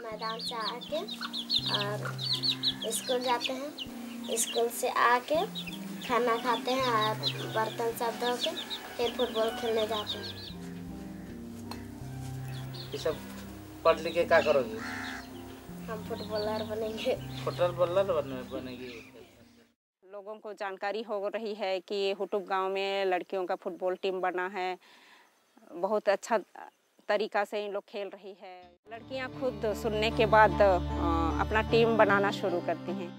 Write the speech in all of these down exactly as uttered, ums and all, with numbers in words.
मैदान से आके और स्कूल जाते हैं, स्कूल से आके खाना खाते हैं और बर्तन सब धो के फिर फुटबॉल खेलने जाते हैं। ये सब पढ़ लिख के क्या करोगे? हम फुटबॉलर बनेंगे। फुटबॉलर बनेगी। लोगों को जानकारी हो रही है कि हुटुप गांव में लड़कियों का फुटबॉल टीम बना है। बहुत अच्छा तरीका से इन लोग खेल रही है। लड़कियां खुद सुनने के बाद अपना टीम बनाना शुरू करती हैं।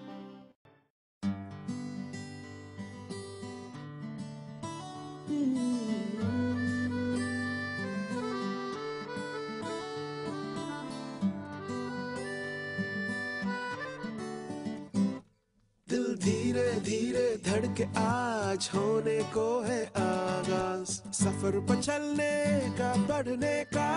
दिल धीरे धीरे धड़के आज होने को है आगाज, सफर पर चलने का बढ़ने का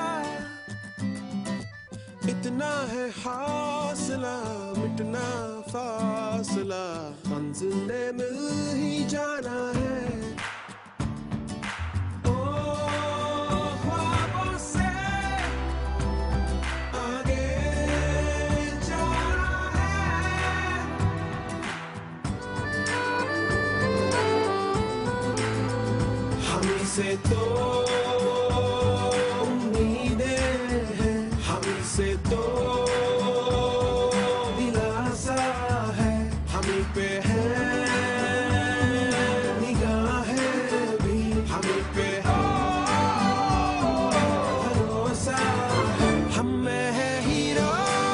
इतना है हौसला, मिटना फासला, मंजिल ने मिल ही जाना है। ओ ख्वाबों से आगे जाना है, हमी से तो से तो दिलासा है, हमी पे है निगाहें भी, हमी पे है भरोसा है। हम में है हीरो,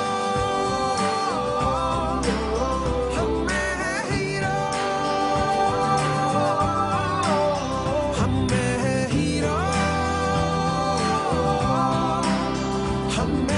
हम में है हीरो, हम में है हीरो, हम में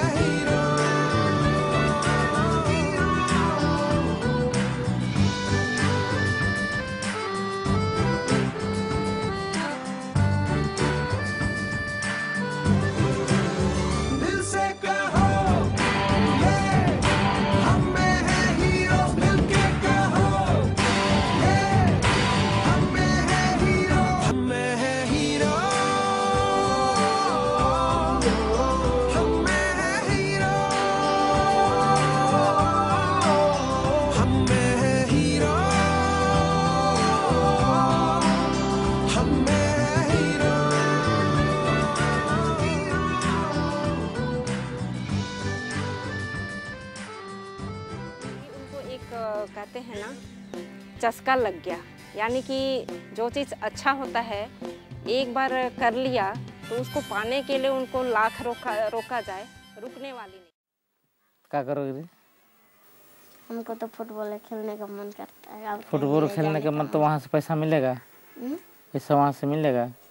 कहते हैं ना, चस्का लग गया। यानी कि जो चीज़ अच्छा होता है एक बार कर लिया तो उसको पाने के लिए उनको लाख रोका रोका जाए, रुकने वाली नहीं। क्या करोगे? हमको तो फुटबॉल खेलने का मन करता है। फुटबॉल खेलने का मन तो वहाँ से पैसा मिलेगा? पैसा वहाँ से मिलेगा?